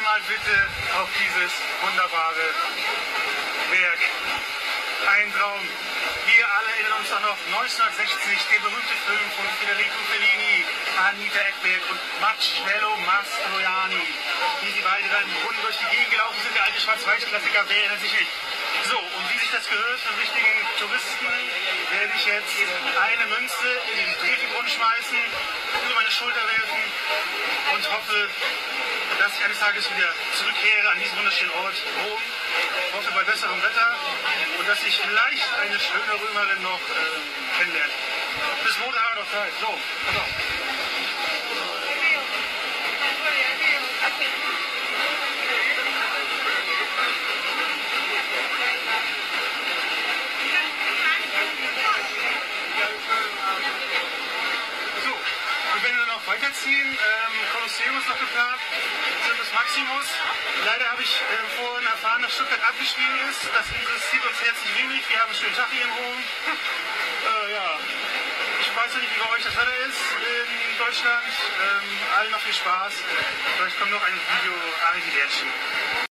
einmal bitte auf dieses wunderbare Werk. Ein Traum. Wir alle erinnern uns auch noch 1960, der berühmte Film von Federico Fellini, Anita Ekberg und Marcello Mastroianni, wie sie beide dann im Brunnen durch die Gegend gelaufen sind. Der alte Schwarz-Weiß-Klassiker, wer erinnert sich nicht? So, und wie sich das gehört für richtigen Touristen, werde ich jetzt eine Münze in den Trevi-Brunnen schmeißen, über meine Schulter werfen und hoffe, dass ich eines Tages wieder zurückkehre an diesen wunderschönen Ort Rom. Hoffe bei besserem Wetter und dass ich vielleicht eine schöne Römerin noch kennenlerne. Bis Montag haben wir noch Zeit. So, pass auf. So, wir werden dann noch weiterziehen. Kolosseum ist noch geplant. Circus Maximus. Leider habe ich vorhin erfahren, dass Stuttgart abgestiegen ist. Das interessiert uns herzlich wenig. Wir haben einen schönen Tag hier in Rom. Ja, ich weiß ja nicht, wie bei euch das Wetter ist in Deutschland. Allen noch viel Spaß. Vielleicht kommt noch ein Video. Arrivederci.